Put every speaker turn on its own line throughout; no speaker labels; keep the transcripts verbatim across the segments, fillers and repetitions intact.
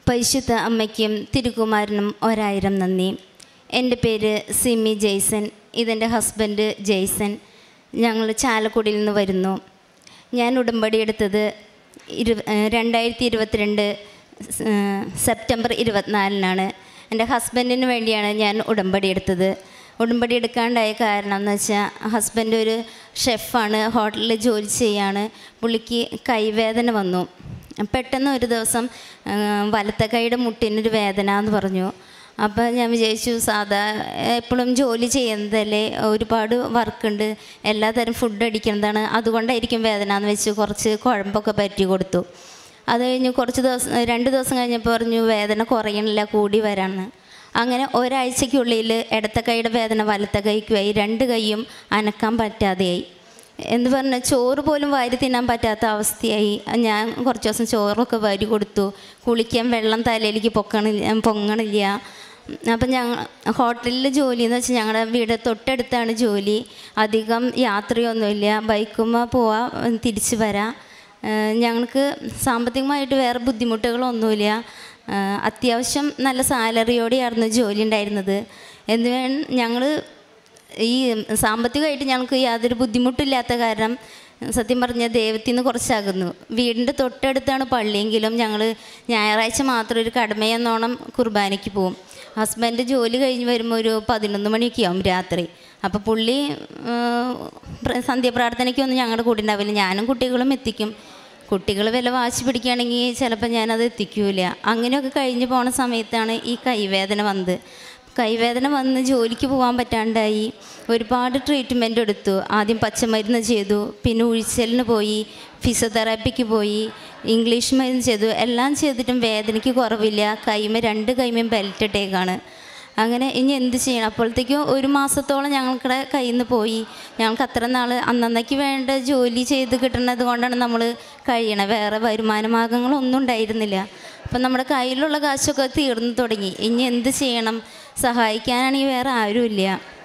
പരിശുദ്ധ അമ്മയ്ക്കും തിരുകുമാരനും ഒരായിരം നന്ദി. എൻ്റെ പേര് സിമി ജെയ്സൺ, ഇതെൻ്റെ ഹസ്ബൻഡ് ജെയ്സൺ. ഞങ്ങൾ ചാലക്കുടിയിൽ നിന്ന് വരുന്നു. ഞാൻ ഉടമ്പടി എടുത്തത് ഇരു രണ്ടായിരത്തി ഇരുപത്തിരണ്ട് സെപ്റ്റംബർ ഇരുപത്തിനാലിനാണ്. എൻ്റെ ഹസ്ബൻഡിന് വേണ്ടിയാണ് ഞാൻ ഉടമ്പടി എടുത്തത്. ഉടമ്പടി എടുക്കാണ്ടായ കാരണം എന്ന് വെച്ചാൽ ഹസ്ബൻഡ് ഒരു ഷെഫാണ്, ഹോട്ടലിൽ ജോലി ചെയ്യാണ്. പുള്ളിക്ക് കൈവേദന വന്നു. പെട്ടെന്ന് ഒരു ദിവസം വലത്തെ കൈയുടെ മുട്ടിനൊരു വേദന എന്ന് പറഞ്ഞു. അപ്പോൾ ഞാൻ വിചാരിച്ചു, സാധാ എപ്പോഴും ജോലി ചെയ്യുന്നതല്ലേ, ഒരുപാട് വർക്കുണ്ട്, എല്ലാതരം ഫുഡ് അടിക്കുന്നതാണ്, അതുകൊണ്ടായിരിക്കും വേദന എന്ന് വെച്ച് കുറച്ച് കുഴമ്പൊക്കെ പറ്റി കൊടുത്തു. അത് കഴിഞ്ഞ് കുറച്ച് ദിവസം രണ്ട് ദിവസം കഴിഞ്ഞപ്പോൾ പറഞ്ഞു വേദന കുറയണില്ല, കൂടി വരാമെന്ന്. അങ്ങനെ ഒരാഴ്ചയ്ക്കുള്ളിൽ ഇടത്തെ കൈയുടെ വേദന വലത്തെ കൈക്കുമായി, രണ്ട് കൈയും അനക്കാൻ പറ്റാതെയായി. എന്ന് പറഞ്ഞാൽ ചോറ് പോലും വാരി തിന്നാൻ പറ്റാത്ത അവസ്ഥയായി. ഞാൻ കുറച്ച് ദിവസം ചോറൊക്കെ വാരി കൊടുത്തു. കുളിക്കാൻ വെള്ളം തലയിലേക്ക് പൊക്കണില്ല പൊങ്ങണില്ല അപ്പം ഞങ്ങൾ ഹോട്ടലിൽ ജോലി എന്ന് വെച്ചാൽ ഞങ്ങളുടെ വീട് തൊട്ടടുത്താണ് ജോലി. അധികം യാത്രയൊന്നുമില്ല, ബൈക്കുമ്പോൾ പോവാം, തിരിച്ച് വരാം. ഞങ്ങൾക്ക് സാമ്പത്തികമായിട്ട് വേറെ ബുദ്ധിമുട്ടുകളൊന്നുമില്ല. അത്യാവശ്യം നല്ല സാലറിയോടെയായിരുന്നു ജോലി ഉണ്ടായിരുന്നത്. എന്ന് ഞങ്ങൾ ഈ സാമ്പത്തികമായിട്ട് ഞങ്ങൾക്ക് യാതൊരു ബുദ്ധിമുട്ടില്ലാത്ത കാരണം സത്യം പറഞ്ഞാൽ ദൈവത്തിൽ നിന്ന് കുറച്ചകുന്നു. വീടിൻ്റെ തൊട്ടടുത്താണ് പള്ളിയെങ്കിലും ഞങ്ങൾ ഞായറാഴ്ച മാത്രം ഒരു കടമയെന്നോണം കുർബാനയ്ക്ക് പോവും. ഹസ്ബൻഡ് ജോലി കഴിഞ്ഞ് വരുമ്പോൾ ഒരു പതിനൊന്ന് മണിയൊക്കെ ആവും രാത്രി. അപ്പോൾ പുള്ളി സന്ധ്യാപ്രാർത്ഥനയ്ക്കൊന്നും ഞങ്ങളുടെ കൂടെ ഉണ്ടാവില്ല. ഞാനും കുട്ടികളും എത്തിക്കും. കുട്ടികൾ വില വാശി പിടിക്കുകയാണെങ്കിൽ ചിലപ്പോൾ ഞാനത് എത്തിക്കൂല. അങ്ങനെയൊക്കെ കഴിഞ്ഞ് പോണ സമയത്താണ് ഈ കൈവേദന വന്നത്. കൈവേദന വന്ന് ജോലിക്ക് പോകാൻ പറ്റാണ്ടായി. ഒരുപാട് ട്രീറ്റ്മെൻറ്റ് എടുത്തു. ആദ്യം പച്ചമരുന്ന് ചെയ്തു, പിന്നെ ഉഴിച്ചലിന് പോയി, ഫിസിയോതെറാപ്പിക്ക് പോയി, ഇംഗ്ലീഷ് മരുന്ന് ചെയ്തു. എല്ലാം ചെയ്തിട്ടും വേദനയ്ക്ക് കുറവില്ല. കൈമ രണ്ട് കൈമയും ബെൽറ്റ് ഇട്ടേക്കാണ്. അങ്ങനെ ഇനി എന്ത് ചെയ്യണം? അപ്പോഴത്തേക്കും ഒരു മാസത്തോളം ഞങ്ങൾക്കിടെ കയ്യിൽ നിന്ന് പോയി. ഞങ്ങൾക്ക് അത്ര നാൾ അന്നന്നേക്ക് വേണ്ട ജോലി ചെയ്ത് കിട്ടുന്നത് കൊണ്ടാണ് നമ്മൾ കഴിയണത്. വേറെ വരുമാന മാർഗങ്ങളൊന്നും ഉണ്ടായിരുന്നില്ല. അപ്പം നമ്മുടെ കയ്യിലുള്ള കാശൊക്കെ തീർന്നു തുടങ്ങി. ഇനി എന്ത് ചെയ്യണം? സഹായിക്കാനാണെങ്കിൽ വേറെ ആരുമില്ല.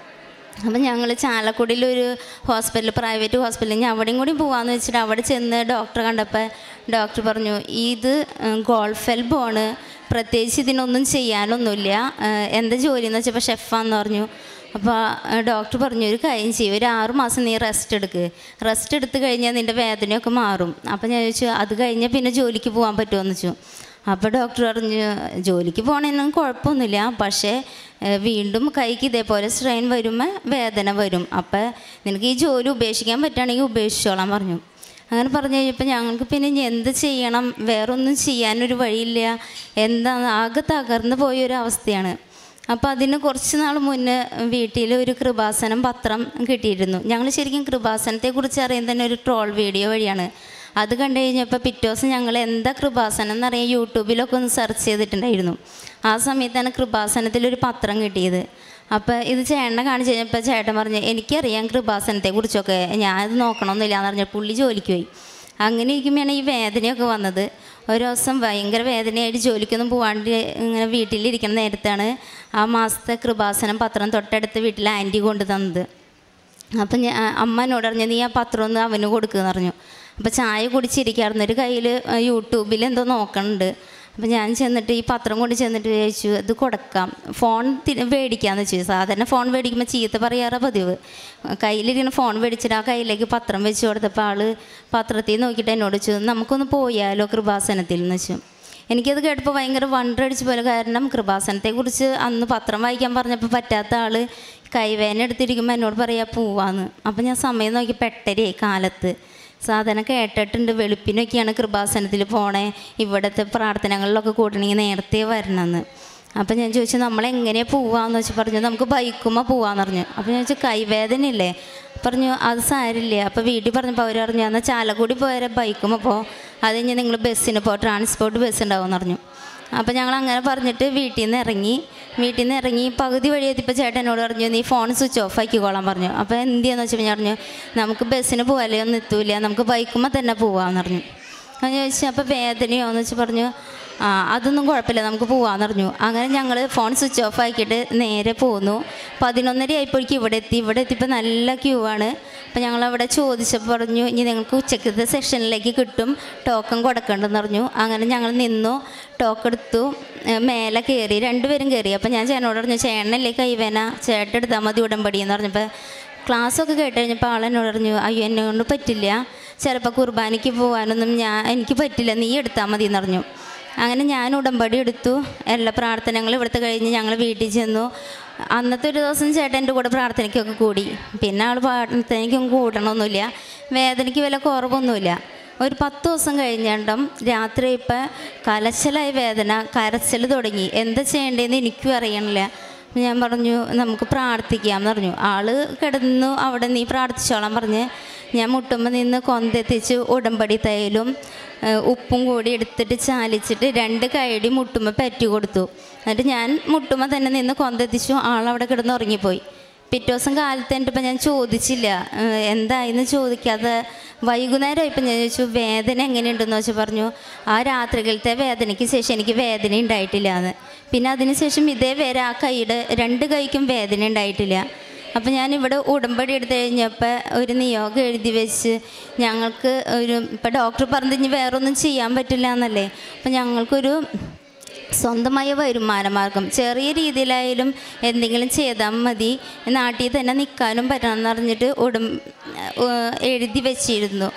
അപ്പം ഞങ്ങൾ ചാലക്കുടിയിലൊരു ഹോസ്പിറ്റൽ, പ്രൈവറ്റ് ഹോസ്പിറ്റലിൽ, ഞാൻ അവിടെയും കൂടി പോകാമെന്ന് വെച്ചിട്ട് അവിടെ ചെന്ന് ഡോക്ടറെ കണ്ടപ്പോൾ ഡോക്ടർ പറഞ്ഞു, ഇത് ഗോൾഫ് എൽബോണ്, പ്രത്യേകിച്ച് ഇതിനൊന്നും ചെയ്യാനൊന്നുമില്ല. എന്താ ജോലി എന്ന് വെച്ചപ്പോൾ ഷെഫാന്ന് പറഞ്ഞു. അപ്പോൾ ഡോക്ടർ പറഞ്ഞു, ഒരു കാര്യം ചെയ്യും, ഒരു ആറു മാസം നീ റെസ്റ്റ് എടുക്ക്, റെസ്റ്റ് എടുത്ത് കഴിഞ്ഞാൽ നിൻ്റെ വേദനയൊക്കെ മാറും. അപ്പോൾ ഞാൻ ചോദിച്ചു, അത് കഴിഞ്ഞാൽ പിന്നെ ജോലിക്ക് പോകാൻ പറ്റുമോ എന്ന് വെച്ചു. അപ്പോൾ ഡോക്ടർ പറഞ്ഞു, ജോലിക്ക് പോകണമെന്നും കുഴപ്പമൊന്നുമില്ല, പക്ഷേ വീണ്ടും കൈക്ക് ഇതേപോലെ സ്ട്രെയിൻ വരുമ്പോൾ വേദന വരും. അപ്പോൾ നിനക്ക് ഈ ജോലി ഉപേക്ഷിക്കാൻ പറ്റുകയാണെങ്കിൽ ഉപേക്ഷിച്ചോളാൻ പറഞ്ഞു. അങ്ങനെ പറഞ്ഞു കഴിഞ്ഞപ്പോൾ ഞങ്ങൾക്ക് പിന്നെ ഇനി എന്ത് ചെയ്യണം? വേറൊന്നും ചെയ്യാനൊരു വഴിയില്ല. എന്താ, ആകെ തകർന്നു പോയൊരവസ്ഥയാണ്. അപ്പോൾ അതിന് കുറച്ച് നാൾ മുന്നേ വീട്ടിൽ ഒരു കൃപാസനം പത്രം കിട്ടിയിരുന്നു. ഞങ്ങൾ ശരിക്കും കൃപാസനത്തെക്കുറിച്ച് അറിയാൻ തന്നെ ഒരു ട്രോൾ വീഡിയോ വഴിയാണ്. അത് കണ്ടു കഴിഞ്ഞപ്പോൾ പിറ്റേ ദിവസം ഞങ്ങൾ എന്താ കൃപാസനം എന്നറിയാൻ യൂട്യൂബിലൊക്കെ ഒന്ന് സെർച്ച് ചെയ്തിട്ടുണ്ടായിരുന്നു. ആ സമയത്താണ് കൃപാസനത്തിലൊരു പത്രം കിട്ടിയത്. അപ്പോൾ ഇത് ചേട്ടനെ കാണിച്ച് കഴിഞ്ഞപ്പോൾ ചേട്ടൻ പറഞ്ഞു, എനിക്കറിയാം കൃപാസനത്തെക്കുറിച്ചൊക്കെ, ഞാനത് നോക്കണമെന്നില്ല എന്ന് പറഞ്ഞാൽ പുള്ളി ജോലിക്ക് പോയി. അങ്ങനെ ഇരിക്കുമ്പോഴാണ് ഈ വേദനയൊക്കെ വന്നത്. ഒരു ദിവസം ഭയങ്കര വേദനയായിട്ട് ജോലിക്കൊന്നും പോകാണ്ട് ഇങ്ങനെ വീട്ടിലിരിക്കുന്ന നേരത്താണ് ആ മാസത്തെ കൃപാസനം പത്രം തൊട്ടടുത്ത് വീട്ടിൽ ആൻറ്റി കൊണ്ട് തന്നത്. അപ്പം ഞാൻ അമ്മ എന്നോട് പറഞ്ഞു, നീ ആ പത്രം ഒന്ന് അവന് കൊടുക്കുമെന്ന് പറഞ്ഞു. അപ്പോൾ ചായ കുടിച്ചിരിക്കാറുണ്ട്, ഒരു കയ്യിൽ യൂട്യൂബിൽ എന്തോ നോക്കണുണ്ട്. അപ്പോൾ ഞാൻ ചെന്നിട്ട് ഈ പത്രം കൊണ്ട് ചെന്നിട്ട് ചോദിച്ചു, ഇത് കൊടുക്കാം, ഫോൺ മേടിക്കാമെന്ന് വെച്ചു. സാധാരണ ഫോൺ മേടിക്കുമ്പോൾ ചീത്ത പറയാറ് പതിവ്. കയ്യിലിരിക്കുന്ന ഫോൺ മേടിച്ചിട്ട് ആ കയ്യിലേക്ക് പത്രം വെച്ച് കൊടുത്തപ്പോൾ ആൾ പത്രത്തിൽ നോക്കിയിട്ട് എന്നോട് വെച്ചു, നമുക്കൊന്ന് പോയാലോ കൃപാസനത്തിൽ എന്ന് വെച്ചു. എനിക്കത് കേട്ടപ്പോൾ ഭയങ്കര വണ്ടടിച്ച് പോലെ. കാരണം കൃപാസനത്തെക്കുറിച്ച് അന്ന് പത്രം വായിക്കാൻ പറഞ്ഞപ്പോൾ പറ്റാത്ത ആൾ കൈവേദന എടുത്തിരിക്കുമ്പോൾ എന്നോട് പറയാ പോവാന്ന്. അപ്പം ഞാൻ സമയം നോക്കി പെട്ടരയായി കാലത്ത്. സാധാരണ കേട്ടിട്ടുണ്ട് വെളുപ്പിനൊക്കെയാണ് കൃപാസനത്തിൽ പോണേ, ഇവിടുത്തെ പ്രാർത്ഥനകളിലൊക്കെ കൂട്ടണമെങ്കിൽ നേരത്തെ വരണമെന്ന്. അപ്പം ഞാൻ ചോദിച്ചു, നമ്മളെങ്ങനെയാണ് പോവാന്ന് വെച്ച് പറഞ്ഞു, നമുക്ക് ബൈക്കുമ്പോൾ പോവാന്ന് പറഞ്ഞു. അപ്പം ഞാൻ ചോദിച്ചു, കൈവേദനയില്ലേ? പറഞ്ഞു, അത് സാരില്ലേ. അപ്പോൾ വീട്ടിൽ പറഞ്ഞപ്പോൾ അവർ പറഞ്ഞു, എന്നാൽ ചാലക്കുടി പോയാൽ ബൈക്കുമ്പോൾ പോ, അത് കഴിഞ്ഞ് നിങ്ങൾ ബസ്സിന് പോ, ട്രാൻസ്പോർട്ട് ബസ് ഉണ്ടാവുമെന്ന് പറഞ്ഞു. അപ്പോൾ ഞങ്ങൾ അങ്ങനെ പറഞ്ഞിട്ട് വീട്ടിൽ നിന്ന് ഇറങ്ങി. വീട്ടിൽ നിന്ന് ഇറങ്ങി പകുതി വഴി എത്തിയപ്പോൾ ചേട്ടൻ എന്നോട് പറഞ്ഞു, നീ ഫോൺ സ്വിച്ച് ഓഫ് ആക്കിക്കോളാൻ പറഞ്ഞു. അപ്പോൾ എന്തിയാന്ന് വെച്ചപ്പോൾ ഞാൻ പറഞ്ഞു, നമുക്ക് ബസ്സിന് പോകാലോ ഒന്നും എത്തൂല, നമുക്ക് ബൈക്കുമ്പോൾ തന്നെ പോവാമെന്ന് പറഞ്ഞു. ഞാൻ ചോദിച്ചു, അപ്പോൾ വേദനയോ എന്ന് വെച്ച് പറഞ്ഞു, ആ അതൊന്നും കുഴപ്പമില്ല, നമുക്ക് പോകാമെന്ന് പറഞ്ഞു. അങ്ങനെ ഞങ്ങൾ ഫോൺ സ്വിച്ച് ഓഫ് ആക്കിയിട്ട് നേരെ പോന്നു. പതിനൊന്നര ആയപ്പോഴേക്കും ഇവിടെ എത്തി. ഇവിടെ എത്തിയപ്പോൾ നല്ല ക്യൂ ആണ്. അപ്പോൾ ഞങ്ങളവിടെ ചോദിച്ചപ്പോൾ പറഞ്ഞു ഇനി നിങ്ങൾക്ക് ഉച്ചക്കത്തെ സെക്ഷനിലേക്ക് കിട്ടും, ടോക്കൺ കൊടുക്കണ്ടെന്ന് പറഞ്ഞു. അങ്ങനെ ഞങ്ങൾ നിന്നു, ടോക്കൺ എടുത്തു, മേലെ കയറി, രണ്ടുപേരും കയറി. അപ്പോൾ ഞാൻ ചേട്ടനോട് പറഞ്ഞു ചേട്ടനല്ലേ കൈവേന, ചേട്ടൻ എടുത്താൽ മതി ഉടമ്പടി എന്ന് പറഞ്ഞപ്പോൾ ക്ലാസ്സൊക്കെ കേട്ട് കഴിഞ്ഞപ്പോൾ ആളെന്നോട് പറഞ്ഞു അയ്യോ എന്നെ കൊണ്ട് പറ്റില്ല, ചിലപ്പോൾ കുർബാനയ്ക്ക് പോകാനൊന്നും ഞാൻ എനിക്ക് പറ്റില്ല, നീ എടുത്താൽ മതി എന്ന് പറഞ്ഞു. അങ്ങനെ ഞാൻ ഉടമ്പടി എടുത്തു. എല്ലാ പ്രാർത്ഥനകളും ഇവിടുത്തെ കഴിഞ്ഞ് ഞങ്ങൾ വീട്ടിൽ ചെന്നു. അന്നത്തെ ഒരു ദിവസം ചേട്ടൻ എൻ്റെ കൂടെ പ്രാർത്ഥനയ്ക്കൊക്കെ കൂടി. പിന്നെ ആൾ പ്രാർത്ഥനയ്ക്കൊന്നും കൂടണമൊന്നുമില്ല, വേദനയ്ക്ക് വില കുറവൊന്നുമില്ല. ഒരു പത്ത് ദിവസം കഴിഞ്ഞിട്ടും രാത്രി ഇപ്പം കലശലായ വേദന, കരച്ചിൽ തുടങ്ങി. എന്താ ചെയ്യേണ്ടതെന്ന് എനിക്കും അറിയണില്ല. ഞാൻ പറഞ്ഞു നമുക്ക് പ്രാർത്ഥിക്കാമെന്ന് പറഞ്ഞു. ആൾ കിടന്നു അവിടെ, നീ പ്രാർത്ഥിച്ചോളാൻ പറഞ്ഞ് ഞാൻ മുട്ടുമ്പോൾ നിന്ന് കൊന്തെത്തിച്ച് ഉടമ്പടി തൈലും ഉപ്പും കൂടി എടുത്തിട്ട് ചാലിച്ചിട്ട് രണ്ട് കൈയടി മുട്ടുമ്പോൾ പറ്റി കൊടുത്തു. എന്നിട്ട് ഞാൻ മുട്ടുമ്പോൾ തന്നെ നിന്ന് കൊന്തെത്തിച്ചു. ആളവിടെ കിടന്ന് ഉറങ്ങിപ്പോയി. പിറ്റേ ദിവസം കാലത്ത് എന്നിട്ടിപ്പോൾ ഞാൻ ചോദിച്ചില്ല, എന്തായെന്ന് ചോദിക്കാതെ വൈകുന്നേരം ഇപ്പം ഞാൻ ചോദിച്ചു വേദന എങ്ങനെയുണ്ടെന്ന് വെച്ചാൽ പറഞ്ഞു ആ രാത്രികളത്തെ വേദനയ്ക്ക് ശേഷം എനിക്ക് വേദന ഉണ്ടായിട്ടില്ല എന്ന്. പിന്നെ അതിന് ശേഷം ഇതേ വരെ ആ കൈയുടെ രണ്ട് കൈക്കും വേദന ഉണ്ടായിട്ടില്ല. അപ്പം ഞാനിവിടെ ഉടമ്പടി എടുത്തു കഴിഞ്ഞപ്പോൾ ഒരു നിയോഗം എഴുതി വെച്ച് ഞങ്ങൾക്ക് ഒരു ഇപ്പം ഡോക്ടർ പറഞ്ഞു ഇനി വേറൊന്നും ചെയ്യാൻ പറ്റില്ല എന്നല്ലേ. അപ്പം ഞങ്ങൾക്കൊരു സ്വന്തമായ വരുമാന മാർഗം ചെറിയ രീതിയിലായാലും എന്തെങ്കിലും ചെയ്താൽ മതി, നാട്ടിൽ തന്നെ നിൽക്കാനും പറ്റണം എന്ന് പറഞ്ഞിട്ട് ഉടം എഴുതി വെച്ചിരുന്നു.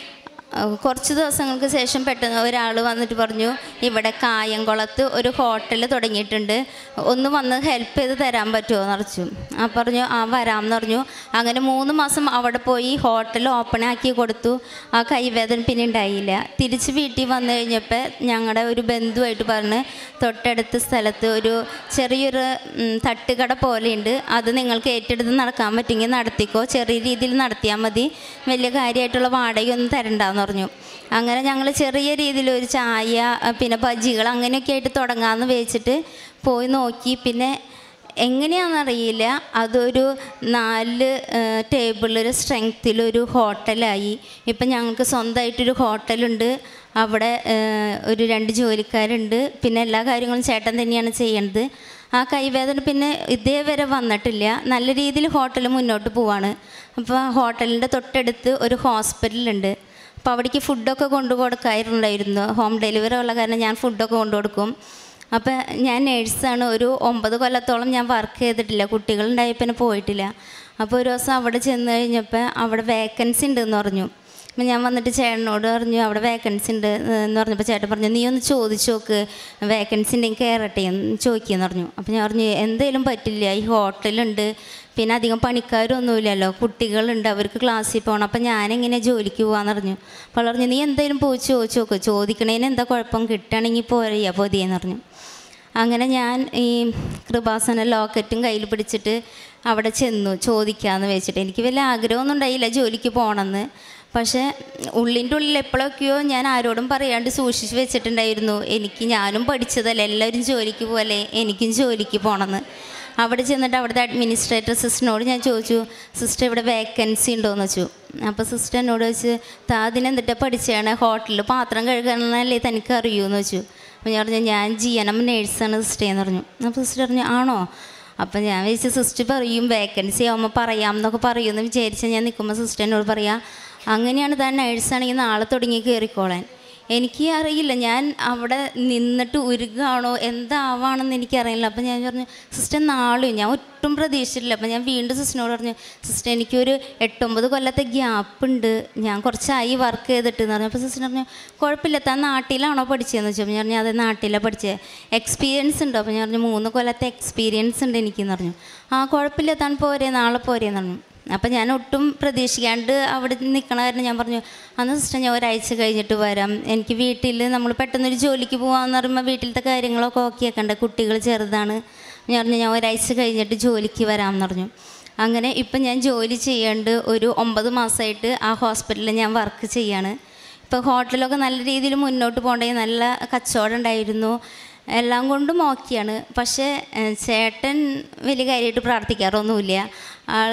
കുറച്ച് ദിവസങ്ങൾക്ക് ശേഷം പെട്ടെന്ന് ഒരാൾ വന്നിട്ട് പറഞ്ഞു ഇവിടെ കായംകുളത്ത് ഒരു ഹോട്ടൽ തുടങ്ങിയിട്ടുണ്ട്, ഒന്ന് വന്ന് ഹെൽപ്പ് ചെയ്ത് തരാൻ പറ്റുമോ എന്ന് പറഞ്ഞു. ആ പറഞ്ഞു ആ വരാമെന്ന് പറഞ്ഞു. അങ്ങനെ മൂന്ന് മാസം അവിടെ പോയി ഹോട്ടൽ ഓപ്പൺ ആക്കി കൊടുത്തു. ആ കൈവേദന പിന്നെ ഉണ്ടായില്ല. തിരിച്ച് വീട്ടിൽ വന്നു കഴിഞ്ഞപ്പോൾ ഞങ്ങളുടെ ഒരു ബന്ധുവായിട്ട് പറഞ്ഞ് തൊട്ടടുത്ത സ്ഥലത്ത് ഒരു ചെറിയൊരു തട്ടുകട പോലെയുണ്ട്, അത് നിങ്ങൾക്ക് ഏറ്റെടുത്ത് നടക്കാൻ പറ്റുമെങ്കിൽ നടത്തിക്കോ, ചെറിയ രീതിയിൽ നടത്തിയാൽ മതി, വലിയ കാര്യമായിട്ടുള്ള വാടകയൊന്നും തരണ്ടെന്ന് പറഞ്ഞു. അങ്ങനെ ഞങ്ങൾ ചെറിയ രീതിയിൽ ഒരു ചായ പിന്നെ ബജികൾ അങ്ങനെയൊക്കെ ആയിട്ട് തുടങ്ങാമെന്ന് വെച്ചിട്ട് പോയി നോക്കി. പിന്നെ എങ്ങനെയാണെന്നറിയില്ല, അതൊരു നാല് ടേബിളൊരു സ്ട്രെങ്ത്തിലൊരു ഹോട്ടലായി. ഇപ്പം ഞങ്ങൾക്ക് സ്വന്തമായിട്ടൊരു ഹോട്ടലുണ്ട്, അവിടെ ഒരു രണ്ട് ജോലിക്കാരുണ്ട്, പിന്നെ എല്ലാ കാര്യങ്ങളും ചേട്ടൻ തന്നെയാണ് ചെയ്യണത്. ആ കൈവേദന പിന്നെ ഇതേവരെ വന്നിട്ടില്ല. നല്ല രീതിയിൽ ഹോട്ടൽ മുന്നോട്ട് പോവാണ്. അപ്പോൾ ഹോട്ടലിൻ്റെ തൊട്ടടുത്ത് ഒരു ഹോസ്പിറ്റലുണ്ട്. അപ്പോൾ അവിടേക്ക് ഫുഡൊക്കെ കൊണ്ടു കൊടുക്കാറുണ്ടായിരുന്നു. ഹോം ഡെലിവറി ഉള്ള കാരണം ഞാൻ ഫുഡൊക്കെ കൊണ്ടു കൊടുക്കും. അപ്പോൾ ഞാൻ നേഴ്സാണ്. ഒരു ഒമ്പത് കൊല്ലത്തോളം ഞാൻ വർക്ക് ചെയ്തിട്ടില്ല, കുട്ടികളുണ്ടായപ്പോൾ പോയിട്ടില്ല. അപ്പോൾ ഒരു ദിവസം അവിടെ ചെന്ന് കഴിഞ്ഞപ്പോൾ അവിടെ വേക്കൻസി ഉണ്ടെന്ന് പറഞ്ഞു. അപ്പം ഞാൻ വന്നിട്ട് ചേട്ടനോട് പറഞ്ഞു അവിടെ വേക്കൻസി ഉണ്ട് എന്ന് പറഞ്ഞപ്പോൾ ചേട്ടൻ പറഞ്ഞു നീ ഒന്ന് ചോദിച്ചു നോക്ക്, വേക്കൻസി ഉണ്ടെങ്കിൽ കയറട്ടെ എന്ന് ചോദിക്കുകയെന്ന് പറഞ്ഞു. അപ്പോൾ ഞാൻ പറഞ്ഞു എന്തേലും പറ്റില്ല, ഈ ഹോട്ടലുണ്ട്, പിന്നെ അധികം പണിക്കാരൊന്നുമില്ലല്ലോ, കുട്ടികളുണ്ട്, അവർക്ക് ക്ലാസ്സിൽ പോകണം, അപ്പം ഞാനെങ്ങനെ ജോലിക്ക് പോകാമെന്ന് പറഞ്ഞു. അപ്പോൾ പറഞ്ഞു നീ എന്തായാലും പോയി ചോദിച്ചു നോക്ക്, ചോദിക്കണേന് എന്താ കുഴപ്പം, കിട്ടുകയാണെങ്കിൽ പോരാ പോതിയെന്ന് പറഞ്ഞു. അങ്ങനെ ഞാൻ ഈ കൃപാസന ലോക്കറ്റും കയ്യിൽ പിടിച്ചിട്ട് അവിടെ ചെന്നു ചോദിക്കാമെന്ന് വെച്ചിട്ട്. എനിക്ക് വലിയ ആഗ്രഹമൊന്നും ഉണ്ടായില്ല ജോലിക്ക് പോകണമെന്ന്. പക്ഷേ ഉള്ളിൻ്റെ ഉള്ളിൽ എപ്പോഴൊക്കെയോ ഞാൻ ആരോടും പറയാണ്ട് സൂക്ഷിച്ച് വെച്ചിട്ടുണ്ടായിരുന്നു, എനിക്ക് ഞാനും പഠിച്ചതല്ലേ, എല്ലാവരും ജോലിക്ക് പോലെ എനിക്കും ജോലിക്ക് പോകണമെന്ന്. അവിടെ ചെന്നിട്ട് അവിടുത്തെ അഡ്മിനിസ്ട്രേറ്റർ സിസ്റ്ററിനോട് ഞാൻ ചോദിച്ചു സിസ്റ്റർ ഇവിടെ വേക്കൻസി ഉണ്ടോയെന്ന് വെച്ചു. അപ്പോൾ സിസ്റ്റർ എന്നോട് വെച്ച് താ അതിനെന്തിട്ടാണ് പഠിച്ചാണ്, ഹോട്ടലിൽ പാത്രം കഴുകാനല്ലേ തനിക്ക് അറിയുമെന്ന് വെച്ചു. അപ്പോൾ ഞാൻ പറഞ്ഞു ഞാൻ ജി എൻ എം നേഴ്സാണ് സിസ്റ്റർ എന്ന് പറഞ്ഞു. അപ്പോൾ സിസ്റ്റർ പറഞ്ഞു ആണോ. അപ്പം ഞാൻ വിചാരിച്ചു സിസ്റ്റർ പറയും വേക്കൻസി ആകുമ്പോൾ പറയാം എന്നൊക്കെ പറയുമെന്ന് വിചാരിച്ചാൽ ഞാൻ നിൽക്കുമ്പോൾ സിസ്റ്റർ എന്നോട് പറയാം അങ്ങനെയാണ് താൻ നേഴ്സാണെങ്കിൽ നാളെ തുടങ്ങി കയറിക്കോളാൻ. എനിക്ക് അറിയില്ല, ഞാൻ അവിടെ നിന്നിട്ട് ഉരുകാണോ എന്താവാണെന്ന് എനിക്കറിയില്ല. അപ്പം ഞാൻ പറഞ്ഞു സിസ്റ്റർ നാളെയും ഞാൻ ഒട്ടും പ്രതീക്ഷിച്ചിട്ടില്ല. അപ്പം ഞാൻ വീണ്ടും സിസ്റ്ററിനോട് പറഞ്ഞു സിസ്റ്റർ എനിക്കൊരു എട്ടൊമ്പത് കൊല്ലത്തെ ഗ്യാപ്പ് ഉണ്ട്, ഞാൻ കുറച്ചായി വർക്ക് ചെയ്തിട്ട് എന്ന് പറഞ്ഞു. അപ്പോൾ സിസ്റ്റർ പറഞ്ഞു കുഴപ്പമില്ല താൻ നാട്ടിലാണോ പഠിച്ചതെന്ന് വെച്ചു. അപ്പം ഞാൻ പറഞ്ഞു അതെ നാട്ടിലാണ് പഠിച്ചത്, എക്സ്പീരിയൻസ് ഉണ്ടോ. അപ്പം ഞാൻ പറഞ്ഞു മൂന്ന് കൊല്ലത്തെ എക്സ്പീരിയൻസ് ഉണ്ട് എനിക്കെന്ന് പറഞ്ഞു. ആ കുഴപ്പമില്ല താൻ പോരേ നാളെ പോരേന്ന് പറഞ്ഞു. അപ്പം ഞാൻ ഒട്ടും പ്രതീക്ഷിക്കാണ്ട് അവിടെ നിൽക്കണ കാരണം ഞാൻ പറഞ്ഞു അന്ന് സിസ്റ്റർ ഞാൻ ഒരാഴ്ച കഴിഞ്ഞിട്ട് വരാം, എനിക്ക് വീട്ടിൽ നമ്മൾ പെട്ടെന്നൊരു ജോലിക്ക് പോകാമെന്ന് പറയുമ്പോൾ വീട്ടിലത്തെ കാര്യങ്ങളൊക്കെ ഓക്കെ ആക്കണ്ടേ, കുട്ടികൾ ചെറുതാണ്. ഞാൻ പറഞ്ഞു ഞാൻ ഒരാഴ്ച കഴിഞ്ഞിട്ട് ജോലിക്ക് വരാമെന്ന് പറഞ്ഞു. അങ്ങനെ ഇപ്പം ഞാൻ ജോലി ചെയ്യാണ്ട് ഒരു ഒമ്പത് മാസമായിട്ട് ആ ഹോസ്പിറ്റലിൽ ഞാൻ വർക്ക് ചെയ്യാണ്. ഇപ്പോൾ ഹോട്ടലൊക്കെ നല്ല രീതിയിൽ മുന്നോട്ട് പോകണ്ടേ, നല്ല കച്ചവടം ഉണ്ടായിരുന്നു, എല്ലാം കൊണ്ടും ഓക്കെയാണ്. പക്ഷേ ചേട്ടൻ വലിയ കാര്യമായിട്ട് പ്രാർത്ഥിക്കാറൊന്നുമില്ല. ആൾ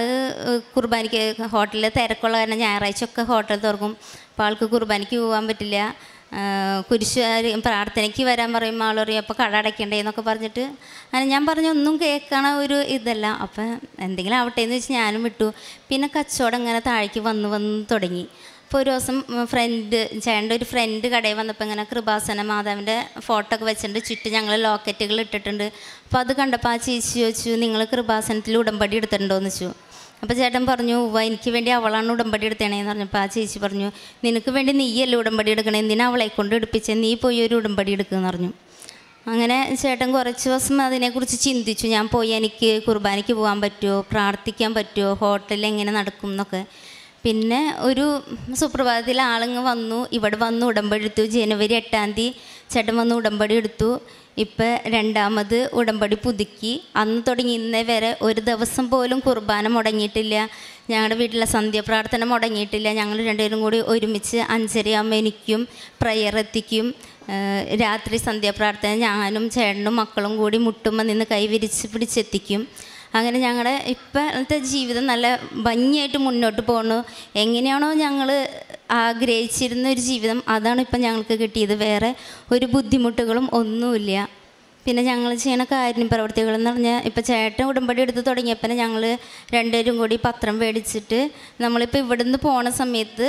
കുർബാനയ്ക്ക് ഹോട്ടലിൽ തിരക്കുള്ള കാരണം ഞായറാഴ്ച ഒക്കെ ഹോട്ടൽ തുറക്കും. അപ്പോൾ ആൾക്ക് കുർബാനയ്ക്ക് പോകാൻ പറ്റില്ല. കുരിശ് പ്രാർത്ഥനയ്ക്ക് വരാൻ പറയുമ്പോൾ ആൾ പറയും അപ്പോൾ കട അടയ്ക്കണ്ടേ എന്നൊക്കെ പറഞ്ഞിട്ട് അങ്ങനെ ഞാൻ പറഞ്ഞു ഒന്നും കേൾക്കണ ഒരു ഇതല്ല. അപ്പം എന്തെങ്കിലും ആവട്ടെ എന്ന് വെച്ച് ഞാനും വിട്ടു. പിന്നെ കച്ചവടം ഇങ്ങനെ താഴേക്ക് വന്ന് വന്ന് തുടങ്ങി. അപ്പോൾ ഒരു ദിവസം ഫ്രണ്ട് ചേട്ടൻ്റെ ഒരു ഫ്രണ്ട് കടയിൽ വന്നപ്പോൾ ഇങ്ങനെ കൃപാസന മാതാവിൻ്റെ ഫോട്ടോ ഒക്കെ വെച്ചിട്ടുണ്ട്, ചുറ്റും ഞങ്ങൾ ലോക്കറ്റുകൾ ഇട്ടിട്ടുണ്ട്. അപ്പോൾ അത് കണ്ടപ്പോൾ ആ ചേച്ചി ചോദിച്ചു, നിങ്ങൾ കൃപാസനത്തിൽ ഉടമ്പടി എടുത്തിട്ടുണ്ടോ എന്ന് വെച്ചു. അപ്പോൾ ചേട്ടൻ പറഞ്ഞു, ഉവ്വ എനിക്ക് വേണ്ടി അവളാണ് ഉടമ്പടി എടുത്തണേന്ന് പറഞ്ഞപ്പോൾ ആ ചേച്ചി പറഞ്ഞു, നിനക്ക് വേണ്ടി നീയല്ലേ ഉടമ്പടി എടുക്കണേ, എന്തിനാ അവളെ കൊണ്ട് എടുപ്പിച്ചേ, നീ പോയി ഒരു ഉടമ്പടി എടുക്കുമെന്ന് പറഞ്ഞു. അങ്ങനെ ചേട്ടൻ കുറച്ച് ദിവസം അതിനെക്കുറിച്ച് ചിന്തിച്ചു. ഞാൻ പോയി എനിക്ക് കുർബാനയ്ക്ക് പോകാൻ പറ്റുമോ, പ്രാർത്ഥിക്കാൻ പറ്റുമോ, ഹോട്ടലിൽ എങ്ങനെ നടക്കും എന്നൊക്കെ. പിന്നെ ഒരു സുപ്രഭാതത്തിൽ ആളിങ്ങ് വന്നു, ഇവിടെ വന്ന് ഉടമ്പടി എടുത്തു. ജനുവരി എട്ടാം തീയതി ചേട്ടൻ വന്ന് ഉടമ്പടി എടുത്തു. ഇപ്പം രണ്ടാമത് ഉടമ്പടി പുതുക്കി. അന്ന് തുടങ്ങി ഇന്നേ വരെ ഒരു ദിവസം പോലും കുർബാന മുടങ്ങിയിട്ടില്ല. ഞങ്ങളുടെ വീട്ടിലെ സന്ധ്യാപ്രാർത്ഥന മുടങ്ങിയിട്ടില്ല. ഞങ്ങൾ രണ്ടുപേരും കൂടി ഒരുമിച്ച് അഞ്ചരയാകുമ്പോൾ എനിക്കും പ്രയർ എത്തിക്കും. രാത്രി സന്ധ്യാപ്രാർത്ഥന ഞാനും ചേട്ടനും മക്കളും കൂടി മുട്ടുമ്പോൾ നിന്ന് കൈ വിരിച്ച് പിടിച്ചെത്തിക്കും. അങ്ങനെ ഞങ്ങളുടെ ഇപ്പോഴത്തെ ജീവിതം നല്ല ഭംഗിയായിട്ട് മുന്നോട്ട് പോകുന്നു. എങ്ങനെയാണോ ഞങ്ങൾ ആഗ്രഹിച്ചിരുന്ന ഒരു ജീവിതം, അതാണ് ഇപ്പം ഞങ്ങൾക്ക് കിട്ടിയത്. വേറെ ഒരു ബുദ്ധിമുട്ടുകളും ഒന്നുമില്ല. പിന്നെ ഞങ്ങൾ ചെയ്യുന്ന കാര്യം പ്രവർത്തികളെന്ന് പറഞ്ഞാൽ, ഇപ്പോൾ ചേട്ടൻ ഉടമ്പടി എടുത്ത് തുടങ്ങിയപ്പോൾ ഞങ്ങൾ രണ്ടുപേരും കൂടി പത്രം മേടിച്ചിട്ട് നമ്മളിപ്പോൾ ഇവിടുന്ന് പോണ സമയത്ത്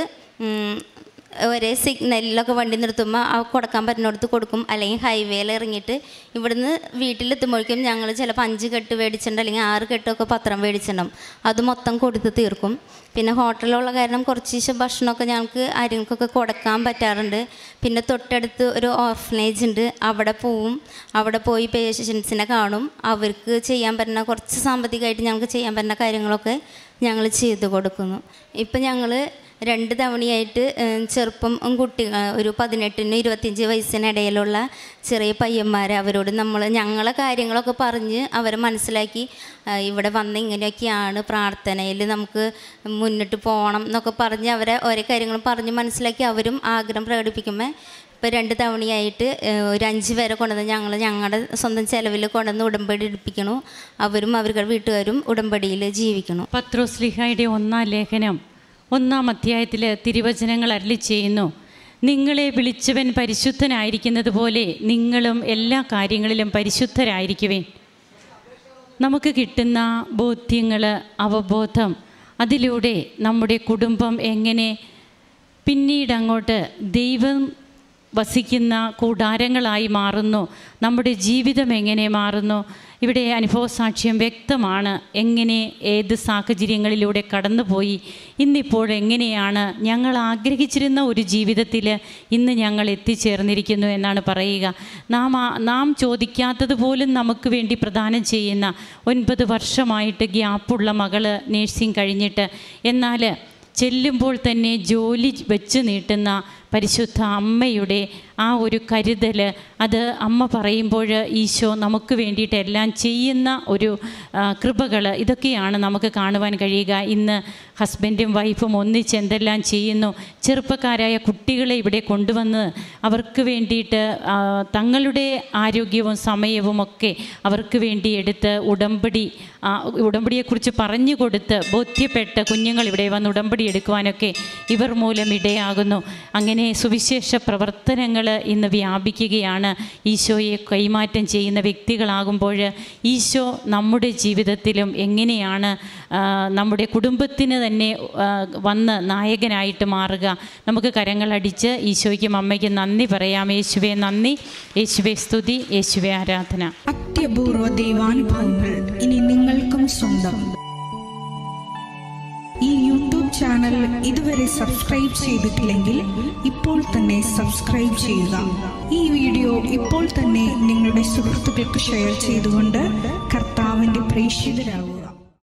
ഒരേ സിഗ്നലിലൊക്കെ വണ്ടി നിർത്തുമ്പോൾ ആ കൊടുക്കാൻ പറ്റുന്നിടത്ത് കൊടുക്കും. അല്ലെങ്കിൽ ഹൈവേയിൽ ഇറങ്ങിയിട്ട് ഇവിടുന്ന് വീട്ടിലെത്തുമ്പോഴേക്കും ഞങ്ങൾ ചിലപ്പോൾ അഞ്ച് കെട്ട് മേടിച്ചിട്ടുണ്ട്, അല്ലെങ്കിൽ ആറ് കെട്ടൊക്കെ പത്രം മേടിച്ചിട്ടുണ്ടാവും. അത് മൊത്തം കൊടുത്ത് തീർക്കും. പിന്നെ ഹോട്ടലുള്ള കാരണം കുറച്ച് ദിവസം ഭക്ഷണമൊക്കെ ഞങ്ങൾക്ക് ആരെങ്കിലുമൊക്കെ കൊടുക്കാൻ പറ്റാറുണ്ട്. പിന്നെ തൊട്ടടുത്ത് ഒരു ഓർഫനേജ് ഉണ്ട്, അവിടെ പോവും. അവിടെ പോയി പേഷ്യൻസിനെ കാണും. അവർക്ക് ചെയ്യാൻ പറ്റുന്ന കുറച്ച് സാമ്പത്തികമായിട്ട് ഞങ്ങൾക്ക് ചെയ്യാൻ പറ്റുന്ന കാര്യങ്ങളൊക്കെ ഞങ്ങൾ ചെയ്തു കൊടുക്കുന്നു. ഇപ്പം ഞങ്ങൾ രണ്ട് തവണയായിട്ട് ചെറുപ്പം കുട്ടി ഒരു പതിനെട്ടിനും ഇരുപത്തിയഞ്ച് വയസ്സിനിടയിലുള്ള ചെറിയ പയ്യന്മാരെ അവരോട് നമ്മൾ ഞങ്ങളെ കാര്യങ്ങളൊക്കെ പറഞ്ഞ് അവരെ മനസ്സിലാക്കി, ഇവിടെ വന്ന് ഇങ്ങനെയൊക്കെയാണ് പ്രാർത്ഥനയിൽ നമുക്ക് മുന്നിട്ട് പോകണം എന്നൊക്കെ പറഞ്ഞ് അവരെ ഓരോ കാര്യങ്ങളും പറഞ്ഞ് മനസ്സിലാക്കി അവരും ആഗ്രഹം പ്രകടിപ്പിക്കുമ്പോൾ ഇപ്പോൾ രണ്ട് തവണയായിട്ട് ഒരു അഞ്ച് പേരെ കൊണ്ടുവന്ന് ഞങ്ങൾ ഞങ്ങളുടെ സ്വന്തം ചിലവിൽ കൊണ്ടുവന്ന് ഉടമ്പടി എടുപ്പിക്കണു. അവരും അവരുടെ വീട്ടുകാരും ഉടമ്പടിയിൽ ജീവിക്കണം.
പത്രോസ്ലീഹായുടെ ഒന്നാം ലേഖനം ഒന്നാം അധ്യായത്തിൽ തിരുവചനങ്ങൾ അരുളി ചെയ്യുന്നു, നിങ്ങളെ വിളിച്ചവൻ പരിശുദ്ധനായിരിക്കുന്നത് പോലെ നിങ്ങളും എല്ലാ കാര്യങ്ങളിലും പരിശുദ്ധരായിരിക്കുവേൻ. നമുക്ക് കിട്ടുന്ന ബോധ്യങ്ങൾ, അവബോധം, അതിലൂടെ നമ്മുടെ കുടുംബം എങ്ങനെ പിന്നീട് അങ്ങോട്ട് ദൈവം വസിക്കുന്ന കൂടാരങ്ങളായി മാറുന്നു, നമ്മുടെ ജീവിതം എങ്ങനെ മാറുന്നു. ഇവിടെ അനുഭവ സാക്ഷ്യം വ്യക്തമാണ്. എങ്ങനെ ഏത് സാഹചര്യങ്ങളിലൂടെ കടന്നുപോയി ഇന്നിപ്പോൾ എങ്ങനെയാണ് ഞങ്ങൾ ആഗ്രഹിച്ചിരുന്ന ഒരു ജീവിതത്തിൽ ഇന്ന് ഞങ്ങൾ എത്തിച്ചേർന്നിരിക്കുന്നു എന്നാണ് പറയുക. നാം നാം ചോദിക്കാത്തത് പോലും നമുക്ക് വേണ്ടി പ്രദാനം ചെയ്യുന്ന ഒൻപത് വർഷമായിട്ട് ഗ്യാപ്പുള്ള മകള് നേഴ്സിംഗ് കഴിഞ്ഞിട്ട്, എന്നാൽ ചെല്ലുമ്പോൾ തന്നെ ജോലി വെച്ച് നീട്ടുന്ന പരിശുദ്ധ അമ്മയുടെ ആ ഒരു കരുതൽ, അത് അമ്മ പറയുമ്പോൾ ഈശോ നമുക്ക് വേണ്ടിയിട്ട് എല്ലാം ചെയ്യുന്ന ഒരു കൃപകൾ, ഇതൊക്കെയാണ് നമുക്ക് കാണുവാൻ കഴിയുക. ഇന്ന് ഹസ്ബൻഡും വൈഫും ഒന്നിച്ച് എന്തെല്ലാം ചെയ്യുന്നു. ചെറുപ്പക്കാരായ കുട്ടികളെ ഇവിടെ കൊണ്ടുവന്ന് അവർക്ക് വേണ്ടിയിട്ട് തങ്ങളുടെ ആരോഗ്യവും സമയവും ഒക്കെ അവർക്ക് വേണ്ടി എടുത്ത് ഉടമ്പടി ഉടമ്പടിയെക്കുറിച്ച് പറഞ്ഞു കൊടുത്ത് ബോധ്യപ്പെട്ട് കുഞ്ഞുങ്ങൾ ഇവിടെ വന്ന് ഉടമ്പടി എടുക്കുവാനൊക്കെ ഇവർ മൂലം ഇടയാകുന്നു. അങ്ങനെ സുവിശേഷ പ്രവർത്തനങ്ങൾ ഇന്ന് വ്യാപിക്കുകയാണ്. ഈശോയെ കൈമാറ്റം ചെയ്യുന്ന വ്യക്തികളാകുമ്പോൾ ഈശോ നമ്മുടെ ജീവിതത്തിലും എങ്ങനെയാണ് നമ്മുടെ കുടുംബത്തിന് തന്നെ വന്ന് നായകനായിട്ട് മാറുക. നമുക്ക് കരങ്ങളടിച്ച് ഈശോയ്ക്കും അമ്മയ്ക്കും നന്ദി പറയാം. യേശുവേ നന്ദി, യേശുവേ സ്തുതി, യേശുവേ ആരാധന.
അത്യപൂർവ ദൈവാനുഭവങ്ങൾ ഇനി നിങ്ങൾക്കും സ്വന്തം. ഈ യൂട്യൂബ് ചാനൽ ഇതുവരെ സബ്സ്ക്രൈബ് ചെയ്തിട്ടില്ലെങ്കിൽ ഇപ്പോൾ തന്നെ സബ്സ്ക്രൈബ് ചെയ്യുക. ഈ വീഡിയോ ഇപ്പോൾ തന്നെ നിങ്ങളുടെ സുഹൃത്തുക്കൾക്ക് ഷെയർ ചെയ്തുകൊണ്ട് കർത്താവിൻ്റെ പ്രേക്ഷിതരാകുക.